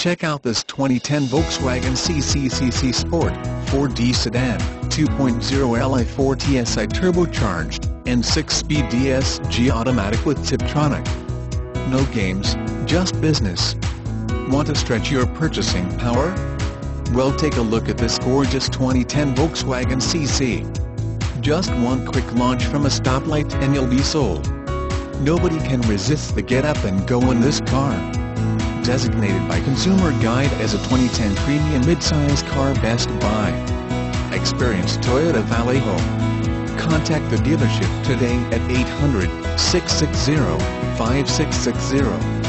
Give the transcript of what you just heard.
Check out this 2010 Volkswagen CC Sport, 4D Sedan, 2.0 I4 TSI Turbocharged, and 6-speed DSG Automatic with Tiptronic. No games, just business. Want to stretch your purchasing power? Well, take a look at this gorgeous 2010 Volkswagen CC. Just one quick launch from a stoplight and you'll be sold. Nobody can resist the get-up and go in this car. Designated by Consumer Guide as a 2010 premium midsize car best buy. Experience Toyota Vallejo. Contact the dealership today at 800-660-5660.